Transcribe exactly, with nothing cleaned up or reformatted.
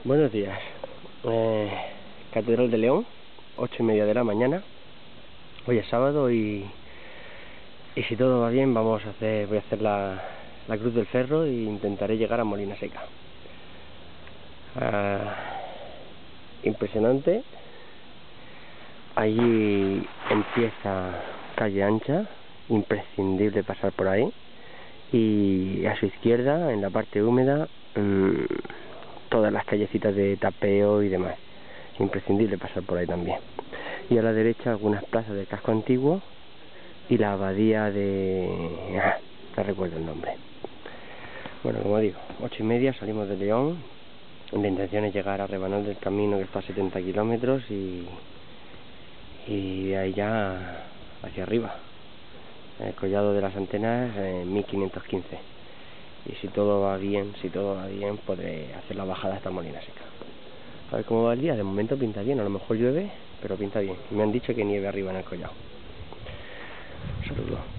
Buenos días. Eh, Catedral de León, ocho y media de la mañana. Hoy es sábado y, y si todo va bien vamos a hacer, voy a hacer la, la Cruz del Ferro e intentaré llegar a Molina Seca. Ah, impresionante. Allí empieza calle ancha, imprescindible pasar por ahí. Y a su izquierda, en la parte húmeda, mmm, todas las callecitas de tapeo y demás, imprescindible pasar por ahí también. Y a la derecha algunas plazas del casco antiguo y la abadía de... Ah, no recuerdo el nombre. Bueno, como digo, ocho y media salimos de León. La intención es llegar a Rebanal del Camino, que está a setenta kilómetros, y, y de ahí ya hacia arriba, el Collado de las Antenas, en mil quinientos quince. Y si todo va bien, si todo va bien, podré hacer la bajada hasta Molina Seca. A ver cómo va el día. De momento pinta bien, a lo mejor llueve, pero pinta bien. Me han dicho que nieve arriba en el collado. Saludos.